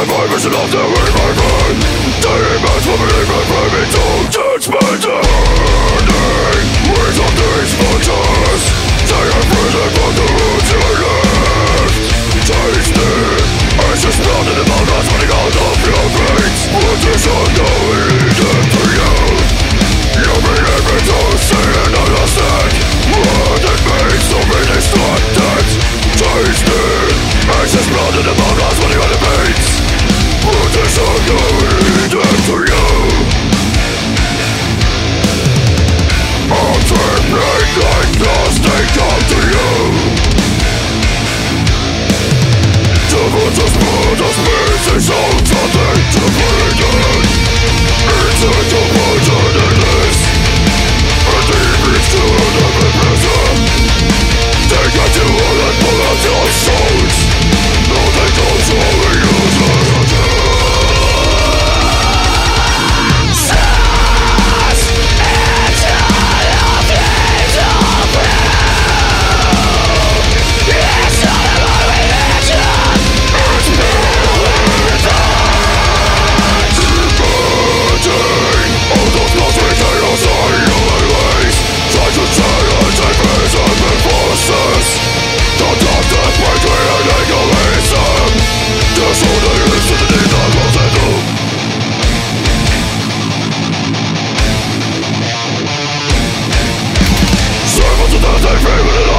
my vision of the way my mind. Demons will believe my private soul. Judgment and burning ways of these vultures. They are present from the roots you left. Taste it, ashes blood in the mouth that's running out of your veins. What is unknowingly dead to you? You'll be able to see and understand what it means to be destructed. Taste it, ashes blood in the mouth that's running out of veins. What is unknowingly dead to you? I'll turn like dust, they come to you. The vultures put us pieces out something to bleed. Into the wilderness, and deep into the prison. They got you all and pull out your souls. No, they don't show you.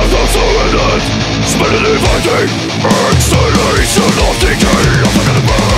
Spinning inviting, exhalation of decay. I'm not gonna burn.